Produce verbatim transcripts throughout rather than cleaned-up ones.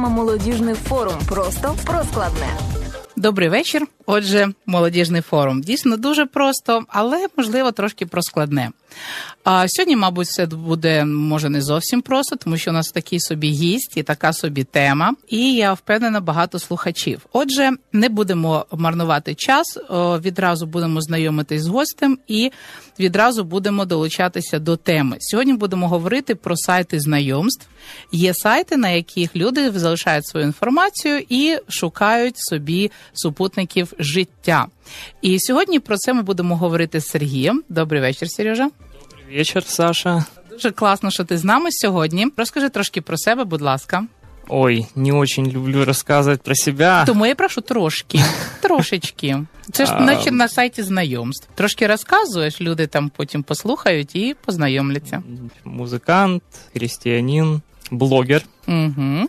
програма «Молодіжний форум». Просто про складне. Добрий вечір. Отже, молодіжний форум. Дійсно дуже просто, але, можливо, трошки про складне. А сьогодні, мабуть, все буде, може, не зовсім просто, тому що у нас такий собі гість і така собі тема. І я впевнена, багато слухачів. Отже, не будемо марнувати час, відразу будемо знайомитись з гостем і відразу будемо долучатися до теми. Сьогодні будемо говорити про сайти знайомств. Є сайти, на яких люди залишають свою інформацію і шукають собі супутників життя. І сьогодні про це ми будемо говорити з Сергієм. Добрий вечір, Сережа. Добрий вечір, Саша. Дуже класно, що ти з нами сьогодні. Розкажи трошки про себе, будь ласка. Ой, не очень люблю рассказывать про себя. Тому я прошу трошки, трошечки. Це ж наче на сайті знайомств. Трошки розказуєш, люди там потім послухають і познайомляться. Музикант, християнин, блогер. Угу.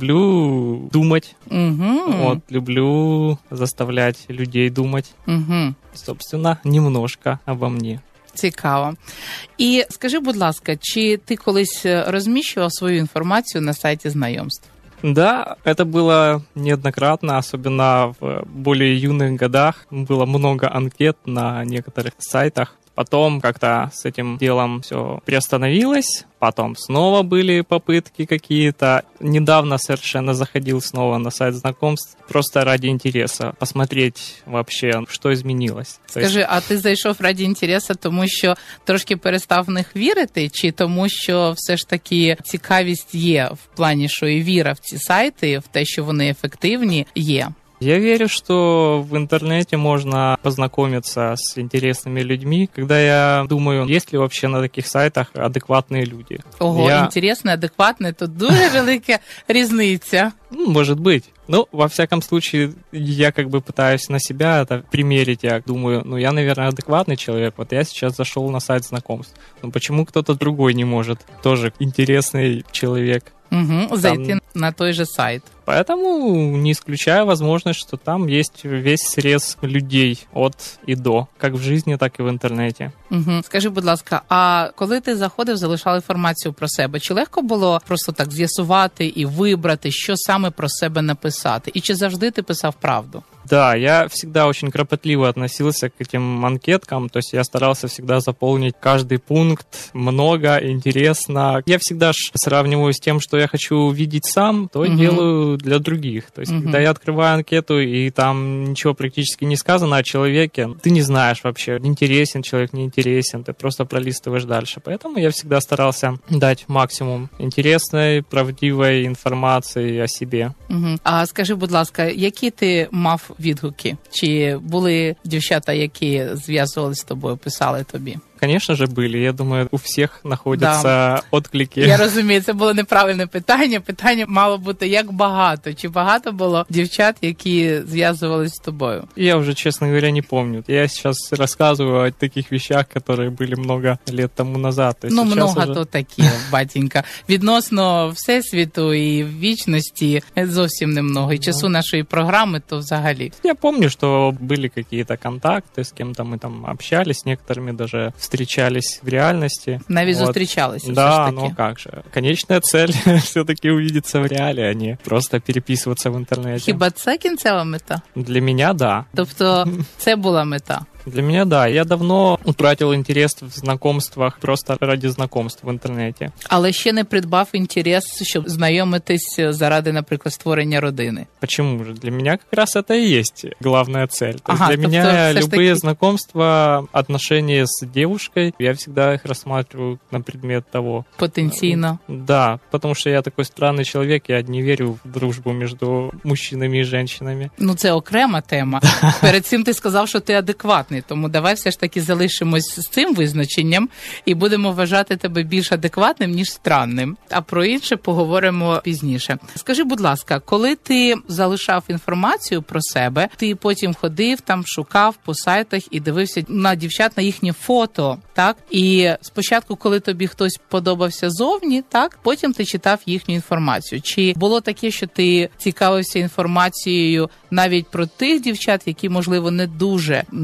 Люблю думать. Угу. Вот, люблю заставлять людей думать. Угу. Собственно, немножко обо мне. Цікаво. І скажи, будь ласка, чи ти колись розміщував свою інформацію на сайті знайомств? Да, это было неоднократно, особенно в более юных годах. Было много анкет на некоторых сайтах. Потом как-то с этим делом все приостановилось, потом снова были попытки какие-то. Недавно совершенно заходил снова на сайт знакомств, просто ради интереса, посмотреть вообще, что изменилось. Скажи, а ти зайшов раді інтересу, тому що трошки перестав в них вірити, чи тому що все ж таки цікавість є в плані, що і віра в ці сайти, в те, що вони ефективні, є? Я верю, что в интернете можно познакомиться с интересными людьми, когда я думаю, есть ли вообще на таких сайтах адекватные люди. Ого, я... интересно, адекватные, тут дуже велика різниця. Ну, может быть. Ну, во всяком случае, я как бы пытаюсь на себя это примерить. Я думаю, ну, я, наверное, адекватный человек. Вот я сейчас зашел на сайт знакомств. Ну, почему кто-то другой не может? Тоже интересный человек. Угу, зайти там... на той же сайт. Поэтому не исключаю возможность, что там есть весь срез людей от и до, как в жизни, так і в інтернеті. Угу. Скажи, будь ласка, а коли ти заходив, залишав інформацію про себе, чи легко було просто так з'ясувати і вибрати, що саме про себе написати? І чи завжди ти писав правду? Да, я всегда очень кропотливо относился к этим анкеткам, то есть я старался всегда заполнить каждый пункт много, интересно. Я всегда сравниваю с тем, что я хочу видеть сам, то uh-huh. делаю для других. То есть uh-huh. когда я открываю анкету, и там ничего практически не сказано о человеке, ты не знаешь вообще, интересен человек, не интересен, ты просто пролистываешь дальше. Поэтому я всегда старался дать максимум интересной, правдивой информации о себе. Uh-huh. А скажи, будь ласка, які ти мав відгуки? Чи були дівчата, які зв'язувалися з тобою, писали тобі? Конечно же, были. Я думаю, у всех находятся да. отклики. Я розумію, це було неправильне питання. Питання мало бути, як багато? Чи багато було дівчат, які зв'язувалися з тобою? Я уже, честно говоря, не помню. Я сейчас рассказываю о таких вещах, которые были много лет тому назад. То ну, много уже... то такі, батенька. Відносно Всесвіту і вічності зовсім немного. І часу нашої програми, то взагалі. Я помню, что были какие-то контакты, с кем-то мы там общались, с некоторыми даже встречались в реальности. Навіть вот. зустрічалися да, все ж таки. Ну как же. Конечная цель все-таки увидеться в реале, а не просто переписываться в интернете. Хіба це кінцева мета? Для меня, да. Тобто це була мета? Для меня, да. Я давно утратил интерес в знакомствах просто ради знакомств в интернете. Але ще не придбав інтерес, щоб знайомитись заради, наприклад, створення родини. Почему же? Для меня как раз это и есть главная цель. То ага, есть для тобто, меня любые таки... знакомства, отношения с девушкой, я всегда их рассматриваю на предмет того. Потенційно. Да, потому что я такой странный человек, я не верю в дружбу между мужчинами и женщинами. Ну, це окрема тема. Перед цим ти сказав, що ти адекватний. Тому давай все ж таки залишимось з цим визначенням і будемо вважати тебе більш адекватним, ніж странним. А про інше поговоримо пізніше. Скажи, будь ласка, коли ти залишав інформацію про себе, ти потім ходив, там шукав по сайтах і дивився на дівчат, на їхнє фото, так? І спочатку, коли тобі хтось подобався зовні, так? Потім ти читав їхню інформацію. Чи було таке, що ти цікавився інформацією навіть про тих дівчат, які, можливо, не дуже, на твій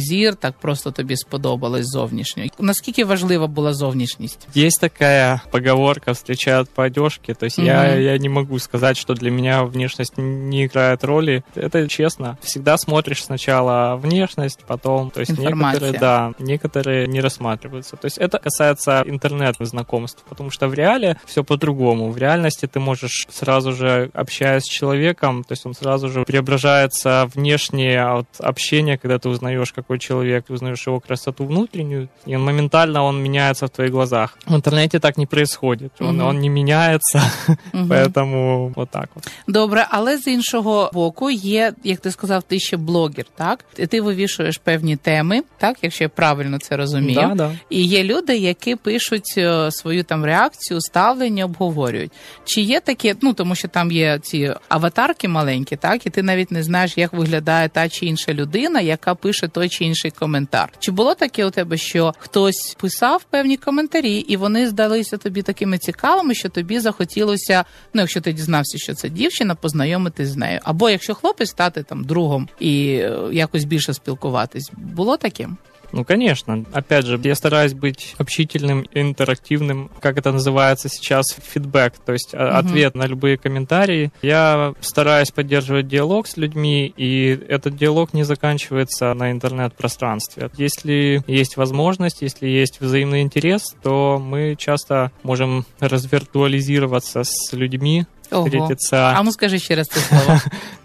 зір, так просто тобі сподобалось зовнішньо. Наскільки важлива була зовнішність? Есть такая поговорка «встречают по одежке». То есть mm-hmm. я, я не могу сказать, что для меня внешность не играет роли. Это честно. Всегда смотришь сначала внешность, потом... То есть информация. Некоторые, да, некоторые не рассматриваются. То есть это касается интернет-знакомств, потому что в реале все по-другому. В реальности ты можешь сразу же, общаясь с человеком, то есть он сразу же преображается внешне от общения, когда ты узнаешь, какой человек, ты узнаешь его красоту внутреннюю, и он моментально он меняется в твоих глазах. В интернете так не происходит. Он, mm-hmm. он не меняется, mm-hmm. поэтому вот так вот. Добре, але з іншого боку є, як ти сказав, ти ще блогер, так? Ти вивішуєш певні теми, так, якщо я правильно це розумію. Да, да. І є люди, які пишуть свою там реакцію, ставлення, обговорюють. Чи є таке, ну, тому що там є ці аватарки маленькі, так, і ти навіть не знаєш, як виглядає та чи інша людина, яка пише той чи інший коментар. Чи було таке у тебе, що хтось писав певні коментарі, і вони здалися тобі такими цікавими, що тобі захотілося, ну, якщо ти дізнався, що це дівчина, познайомитись з нею. Або якщо хлопець, стати там другом і якось більше спілкуватись. Було таке? Ну, конечно. Опять же, я стараюсь быть общительным, интерактивным, как это называется сейчас, фидбэк, то есть uh-huh. ответ на любые комментарии. Я стараюсь поддерживать диалог с людьми, и этот диалог не заканчивается на интернет-пространстве. Если есть возможность, если есть взаимный интерес, то мы часто можем развиртуализироваться с людьми, встретиться. А ну скажи ще раз це слово.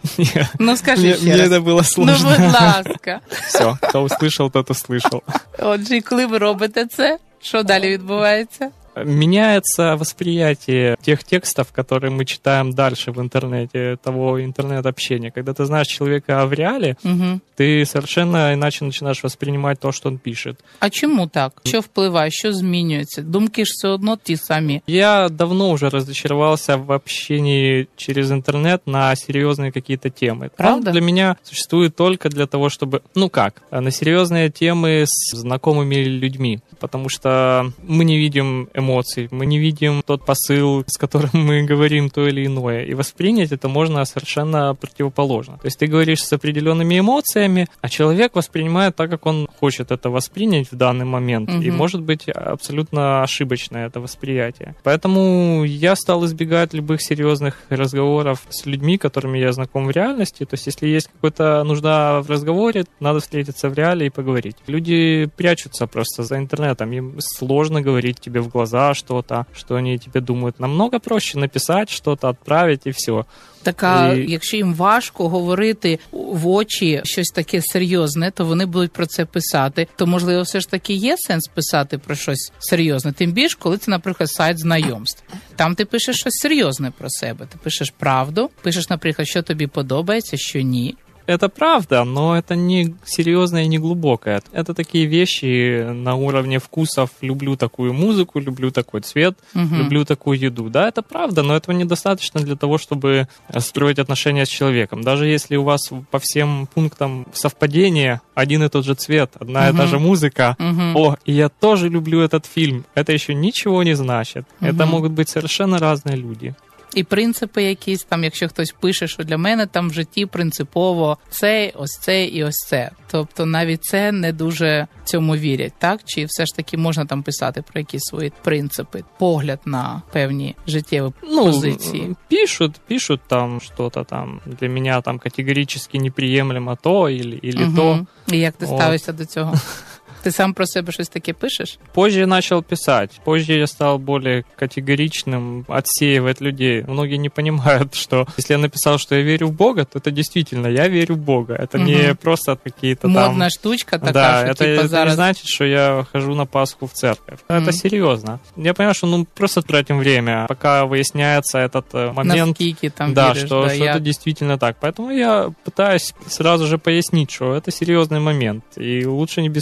Ну скажи мне, ще мне раз. это было сложно. Ну, будь ласка. Все, кто услышал, тот услышал. Отже, і коли ви робите це, що далі відбувається? Меняется восприятие тех текстов, которые мы читаем дальше в интернете, того интернет-общения. Когда ты знаешь человека в реале, угу. ты совершенно иначе начинаешь воспринимать то, что он пишет. А чому так? Що впливає? Що змінюється? Думки ж все одно ті самі. Я давно уже разочаровался в общении через интернет на серьезные какие-то темы. Правда? Он для меня существует только для того, чтобы... Ну как? На серьезные темы с знакомыми людьми. Потому что мы не видим эмоций, мы не видим тот посыл, с которым мы говорим то или иное. И воспринять это можно совершенно противоположно. То есть ты говоришь с определенными эмоциями, а человек воспринимает так, как он хочет это воспринять в данный момент. Угу. И может быть абсолютно ошибочное это восприятие. Поэтому я стал избегать любых серьезных разговоров с людьми, которыми я знаком в реальности. То есть если есть какая-то нужда в разговоре, надо встретиться в реале и поговорить. Люди прячутся просто за интернетом. Им сложно говорить тебе в глаза что-то, что они тебе думают. Намного проще написать что-то, отправить и все. Так, а і... якщо їм важко говорити в очі щось таке серйозне, то вони будуть про це писати. То, можливо, все ж таки є сенс писати про щось серйозне. Тим більше, коли це, наприклад, сайт знайомств. Там ти пишеш щось серйозне про себе. Ти пишеш правду, пишеш, наприклад, що тобі подобається, що ні. Это правда, но это не серьезное и не глубокое. Это такие вещи на уровне вкусов. Люблю такую музыку, люблю такой цвет, угу. люблю такую еду. Да, это правда, но этого недостаточно для того, чтобы строить отношения с человеком. Даже если у вас по всем пунктам совпадения один и тот же цвет, одна угу. и та же музыка, угу. о, и я тоже люблю этот фильм, это еще ничего не значит. Угу. Это могут быть совершенно разные люди. І принципи якісь, там, якщо хтось пише, що для мене там в житті принципово це, ось це і ось це. Тобто навіть це не дуже цьому вірять, так? Чи все ж таки можна там писати про якісь свої принципи, погляд на певні життєві ну, позиції? Пишут, пишут там что-то там, для меня там категорически неприемлемо то или, или угу. то. І як ти ставишся до цього? Ты сам про себя что-то таки пишешь? Позже я начал писать. Позже я стал более категоричным, отсеивать людей. Многие не понимают, что если я написал, что я верю в Бога, то это действительно я верю в Бога. Это угу. не просто какие-то модная там... Модная штучка такая, да, что это, типа это зараз... не значит, что я хожу на Пасху в церковь. Угу. Это серьезно. Я понимаю, что ну просто тратим время, пока выясняется этот момент. Наскільки там да, веришь, что, да, что я... это действительно так. Поэтому я пытаюсь сразу же пояснить, что это серьезный момент. И лучше не беспокойтесь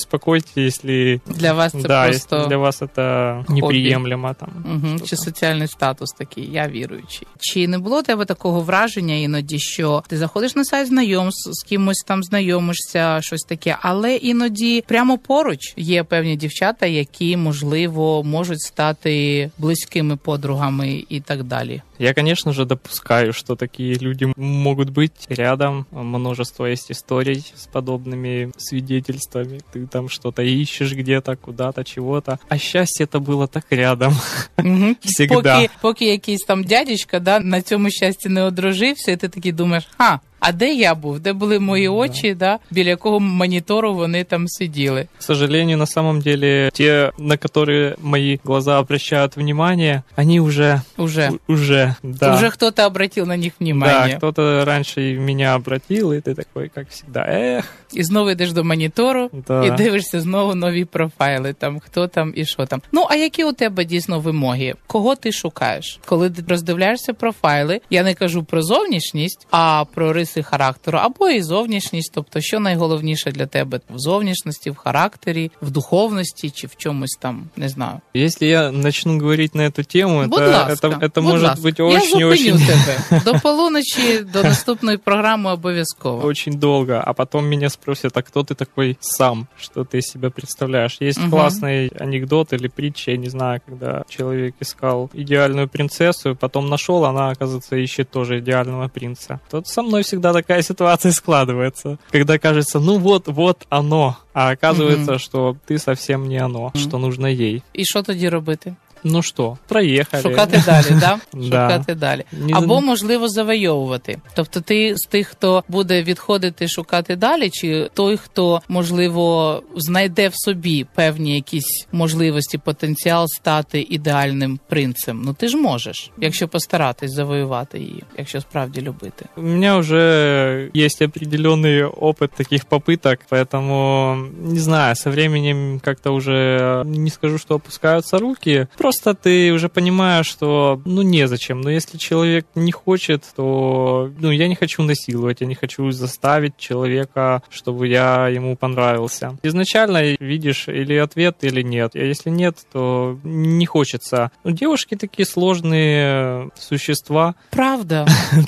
если... Для вас це да, просто если для вас это хобі. неприемлемо. Там, Угу. Чи соціальний статус такий, я віруючий. Чи не було у тебе такого враження іноді, що ти заходиш на сайт знайомств, з кимось там знайомишся, щось таке, але іноді прямо поруч є певні дівчата, які, можливо, можуть стати близькими подругами і так далі? Я, конечно же, допускаю, что такие люди могут быть рядом. Множество есть историй с подобными свидетельствами. Ты там что-то ищешь где-то, куда-то, чего-то. А счастье это было так рядом. Угу. Всегда. Поки, поки якийсь там дядечка, да, на цьому щасті не одружився, і ти такий думаєш, ха, а де я був? Де були мої очі, да. Да? Біля якого монітору вони там сиділи? К сожалению, на самом деле, те, на которые мои глаза обращают внимание, они уже... Уже. Уже, да. Уже кто-то обратил на них внимание. Да, кто-то раньше меня обратил, и ты такой, как всегда, эх. І знову йдеш до монітору, Да. і дивишся знову нові профайли, там, хто там і що там. Ну, а які у тебе дійсно вимоги? Кого ти шукаєш? Коли ти роздивляєшся профайли, я не кажу про зовнішність, а про риси характеру, або і зовнішність, тобто, що найголовніше для тебе в зовнішності, в характері, в духовності чи в чомусь там, не знаю. Если я начну говорить на эту тему, Будь это, ласка, это, это будь может ласка. быть Я очень-очень... зупиню тебе. До полуночі, до наступної програми обов'язково. Очень долго, а потом меня спросят, а кто ты такой сам, что ты из себя представляешь? Есть Мгм. классный анекдот или притча, я не знаю, когда человек искал идеальную принцессу, потом нашел, она, оказывается, ищет тоже идеального принца. Тут со мной всегда такая ситуация складывается, когда кажется, ну вот, вот оно, а оказывается, Мгм. что ты совсем не оно, Мгм. что нужно ей. І що тоді робити? Ну что, проехали. Шукати далі, да? Да. Шукати далі. Не Або, зн- можливо, завойовувати. Тобто ти з тих, хто буде відходити шукати далі, чи той, хто, можливо, знайде в собі певні якісь можливості, потенціал стати ідеальним принцем. Ну ти ж можеш, якщо постаратись завоювати її, якщо справді любити. У меня уже есть определенный опыт таких попыток, поэтому, не знаю, со временем как-то уже, не скажу, что опускаются руки, просто ты уже понимаешь, что, ну, незачем. Но если человек не хочет, то, ну, я не хочу насиловать, я не хочу заставить человека, чтобы я ему понравился. Изначально видишь или ответ, или нет. А если нет, то не хочется. Ну, девушки такие сложные существа. Правда?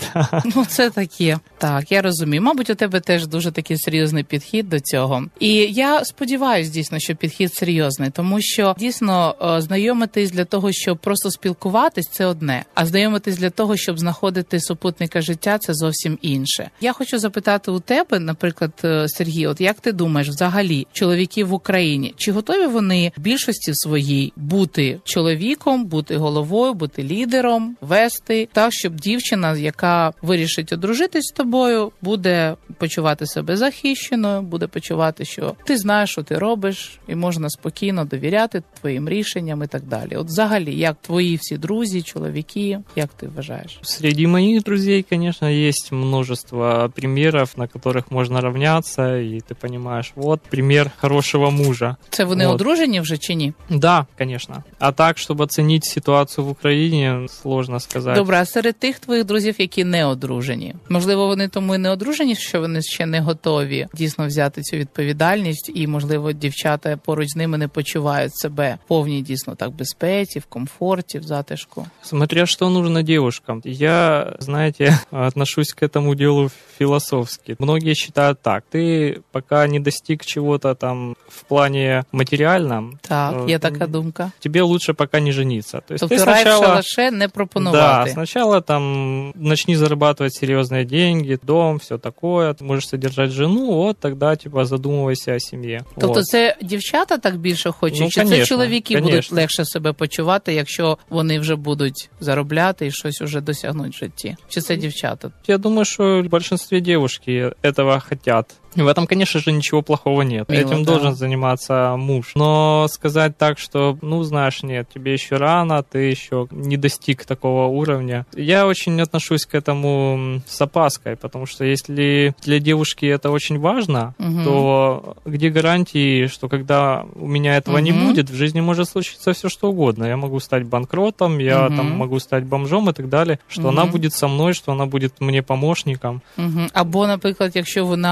Ну, це таке. Так, я розумію. Мабуть, у тебе теж дуже такий серйозний підхід до цього. І я сподіваюся, дійсно, що підхід серйозний, тому що, дійсно, е, знайомитись для того, щоб просто спілкуватись, це одне. А знайомитись для того, щоб знаходити супутника життя, це зовсім інше. Я хочу запитати у тебе, наприклад, е, Сергій, от як ти думаєш, взагалі, чоловіки в Україні, чи готові вони в більшості своїй бути чоловіком, бути головою, бути лідером, вести так, щоб дівчина, яка вирішить одружитись з тобою, буде почувати себе захищеною, буде почувати, що ти знаєш, що ти робиш, і можна спокійно довіряти твоїм рішенням і так далі. От взагалі, як твої всі друзі, чоловіки, як ти вважаєш? Среди моих друзей, конечно, есть множество примеров, на которых можно равняться, и ты понимаешь, вот пример хорошего мужа. Це вони Вот. одружені вже чи ні? Да, конечно. А так, чтобы оценить ситуацию в Украине, сложно сказать. Добре, а серед тих твоїх друзів, які не одружені, можливо, вони тому і не одружені, що вони ще не готові дійсно взяти цю відповідальність, і, можливо, дівчата поруч з ними не почувають себе в повній дійсно так безпеці, в комфорті, в затишку. Смотря что нужно девушкам. Я, знаете, отношусь к этому делу философски. Многие считают так: ты пока не достиг чего-то там в плане материальном, Так, э, є така думка. тебе лучше пока не жениться. То есть Тобто ты рай в сначала... шалаше не Да, пропонувати. сначала там начни зарабатывать серьезные деньги, дом, все такое, ты можешь содержать жену, вот тогда типа задумывайся о семье. Тобто Вот. це дівчата так більше хочуть, Ну, чи це конечно, чоловіки конечно. будуть легше себе почувати, якщо вони вже будуть заробляти і щось уже досягнуть в житті? Чи це дівчата? Я думаю, что в большинстве девушки этого хотят. В этом, конечно же, ничего плохого нет. Мило, Этим да. должен заниматься муж. Но сказать так, что, ну, знаешь, нет, тебе еще рано, ты еще не достиг такого уровня. Я очень отношусь к этому с опаской, потому что если для девушки это очень важно, Мгм. то где гарантии, что когда у меня этого не Мгм. будет, в жизни может случиться все что угодно. Я могу стать банкротом, я Мгм. там могу стать бомжом и так далее, что Мгм. она будет со мной, что она будет мне помощником. Угу. Або, наприклад, якщо вона чи буде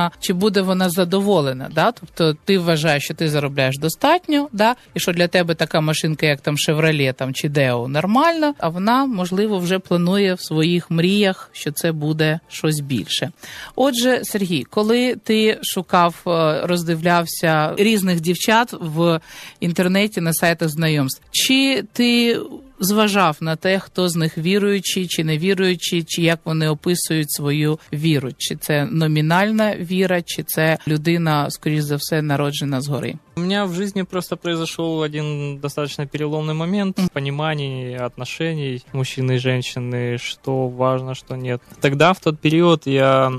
буде вона задоволена, да? Тобто ти вважаєш, що ти заробляєш достатньо, да? І що для тебе така машинка, як там Chevrolet там, чи Deo, нормальна, а вона, можливо, вже планує в своїх мріях, що це буде щось більше. Отже, Сергій, коли ти шукав, роздивлявся різних дівчат в інтернеті на сайтах знайомств, чи ти зважав на те, хто з них віруючий чи невіруючий, чи як вони описують свою віру? Чи це номінальна віра, чи це людина, скоріш за все, народжена згори? У меня в жизни просто произошел один достаточно переломный момент в понимании отношений мужчины и женщины, что важно, что нет. Тогда, в тот период, я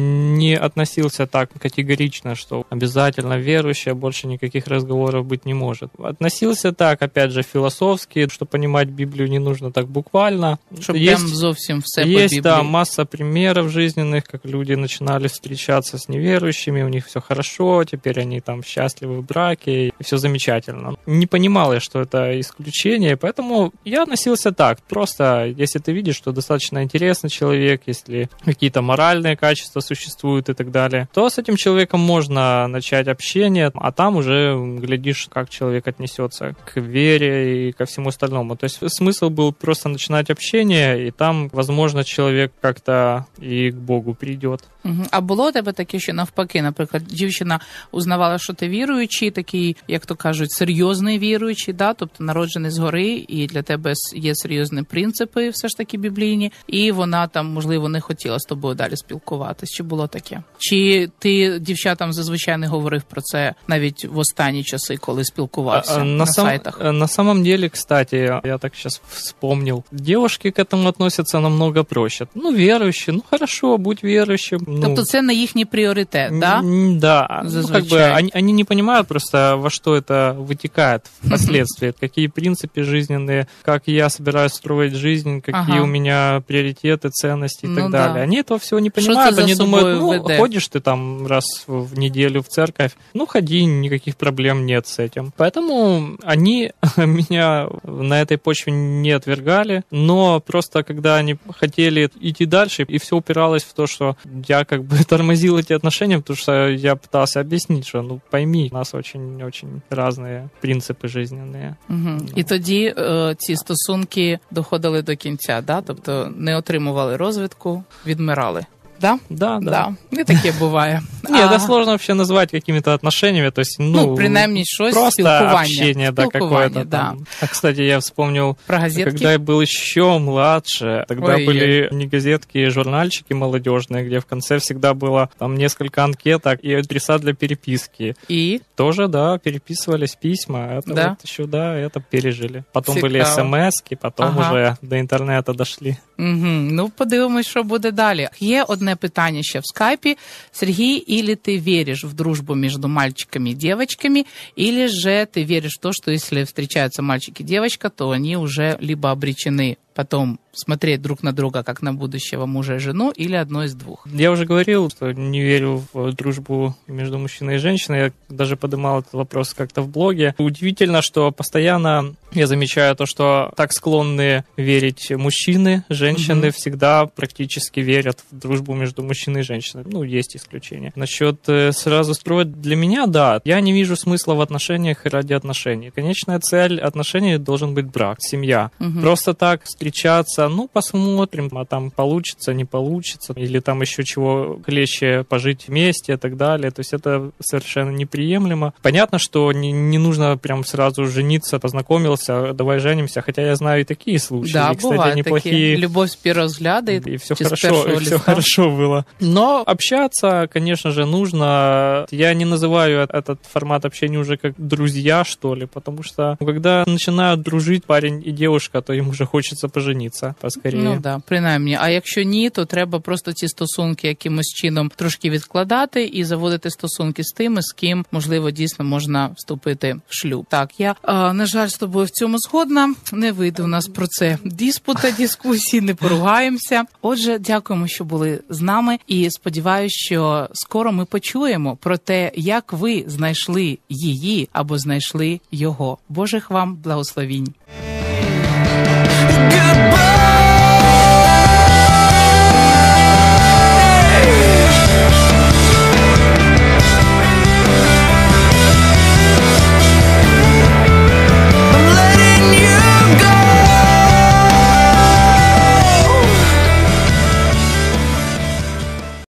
не относился так категорично, что обязательно верующий, а больше никаких разговоров быть не может. Относился так, опять же, философски, что понимать Библию не нужно так буквально. Щоб прям зовсім все по Есть, Библии. да, масса примеров жизненных, как люди начинали встречаться с неверующими, у них все хорошо, теперь они там счастливы в браке, и все замечательно. Не понимал я, что это исключение, поэтому я относился так. Просто, если ты видишь, что достаточно интересный человек, если какие-то моральные качества существуют и так далее, то с этим человеком можно начать общение, а там уже глядишь, как человек отнесется к вере и ко всему остальному. То есть смысл был просто начинать общение, и там, возможно, человек как-то и к Богу придет. А було у тебе таке, що навпаки, наприклад, дівчина узнавала, що ти віруючий, такий, як то кажуть, серйозний віруючий, да? Тобто народжений згори, і для тебе є серйозні принципи все ж таки біблійні, і вона там, можливо, не хотіла з тобою далі спілкуватись. Чи було таке? Чи ти дівчатам зазвичай не говорив про це навіть в останні часи, коли спілкувався а, на, на сам, сайтах? На самом деле, кстати, я так сейчас вспомнил, девушки к этому относятся намного проще. Ну, верующие, ну хорошо, будь верующим. Ну, тобто це не їхній пріоритет, да? Да, ну, как бы они, они не понимают просто, во что это вытекает впоследствии, какие принципы жизненные, как я собираюсь строить жизнь, какие ага. у меня приоритеты, ценности и ну, так да. далее. Они этого всего не понимают, они думают, ну, веде? ходишь ты там раз в неделю в церковь, ну, ходи, никаких проблем нет с этим. Поэтому они меня на этой почве не отвергали, но просто когда они хотели идти дальше, и все упиралось в то, что я как бы тормозил эти отношения, потому что я пытался объяснить, что, ну, пойми, у нас очень-очень разные принципи жизненні. Угу. Ну. І тоді е, ці стосунки доходили до кінця, да? Тобто не отримували розвитку, відмирали. Да? Да, да. Да. Не таке буває. Ні, это сложно вообще назвать какими-то отношениями, то есть, ну, ну принаймні щось, просто спілкування. общение, да, какое-то да. там. А, кстати, я вспомнил, про газетки? Когда я был еще младше, тогда Ой, были ой. не газетки, а журнальчики молодежные, где в конце всегда было там несколько анкеток и адреса для переписки. И? Тоже, да, переписывались письма. Это да? вот еще, да, это пережили. Потом Цікаво. были смс-ки, потом ага. уже до интернета дошли. Угу. Ну, подивимось, що буде далі. Є одне питання ще в скайпі. Сергій, или ты веришь в дружбу между мальчиками и девочками, или же ты веришь в то, что если встречаются мальчик и девочка, то они уже либо обречены потом смотреть друг на друга, как на будущего мужа и жену, или одно из двух? Я уже говорил, что не верю в дружбу между мужчиной и женщиной. Я даже поднимал этот вопрос как-то в блоге. Удивительно, что постоянно я замечаю то, что так склонны верить мужчины, женщины mm-hmm. всегда практически верят в дружбу между мужчиной и женщиной. Ну, есть исключения. Насчет э, сразу строить, для меня, да, я не вижу смысла в отношениях ради отношений. Конечная цель отношений должен быть брак, семья. Mm-hmm. Просто так встречаться, ну, посмотрим, а там получится, не получится, или там еще чего клеще пожить вместе и так далее. То есть это совершенно неприемлемо. Понятно, что не, не нужно прям сразу жениться, познакомился, давай женимся, хотя я знаю и такие случаи. Да, и, кстати, бывают неплохие. Такие. Любовь с первого взгляда. И, и все хорошо, и все хорошо было. Но общаться, конечно же, нужно. Я не называю этот формат общения уже как друзья, что ли, потому что когда начинают дружить парень и девушка, то им уже хочеться пожениться поскоріше. Ну да, принаймні. А якщо ні, то треба просто ці стосунки якимось чином трошки відкладати і заводити стосунки з тими, з ким, можливо, дійсно можна вступити в шлюб. Так, я, а, на жаль, з тобою в цьому згодна. Не вийде у нас про це диспута, дискусії, не поругаємося. Отже, дякуємо, що були з нами, і сподіваюся, що скоро ми почуємо про те, як ви знайшли її або знайшли його. Божих вам благословінь.